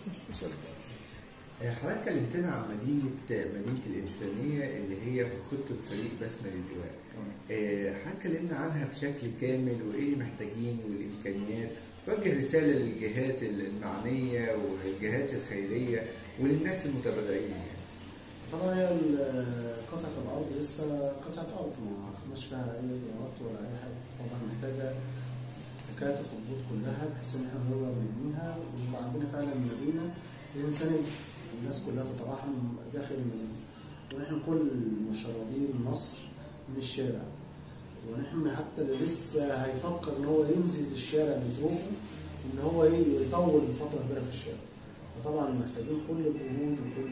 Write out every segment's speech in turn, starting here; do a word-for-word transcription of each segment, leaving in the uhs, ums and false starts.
حضرتك كلمتنا عن مدينة مدينة الإنسانية اللي هي في خطة فريق بسمة للإيواء. حضرتك كلمنا عنها بشكل كامل وإيه محتاجين والإمكانيات، وجه رسالة للجهات المعنية والجهات الخيرية وللناس المتبرعين. طبعا هي قطعة الأرض لسه قطعة أرض ما خدناش فيها أي إجراءات ولا أي حاجة، طبعا محتاجة حكاية الخطوط كلها بحيث إن إحنا نقدر نبنيها ويبقى عندنا فعلا مدينة إنسانية الناس كلها تتراحم داخل المدينة، ونحن كل مشردين مصر من الشارع، ونحن حتى اللي لسه هيفكر إن هو ينزل الشارع بظروفه إن هو يطول فترة كبيرة في الشارع. فطبعا محتاجين كل الجهود وكل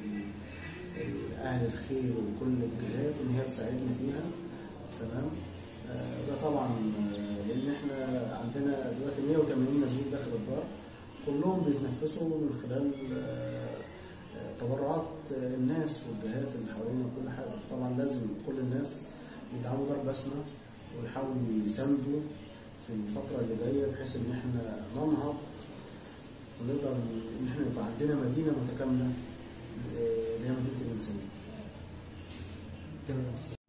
أهل الخير وكل الجهات إن هي تساعدنا فيها. تمام؟ آه ده طبعا لأن إحنا عندنا دلوقتي مية وتمانين نزيل داخل الدار، كلهم بيتنفسوا من خلال آه تبرعات الناس والجهات اللي حوالينا وكل حاجة. طبعا لازم كل الناس يدعموا دار بسمة ويحاولوا يساندوا في الفترة اللي جاية بحيث إن إحنا ننهض ونقدر إن إحنا يبقى عندنا مدينة متكاملة اللي هي مدينة الإنسانية.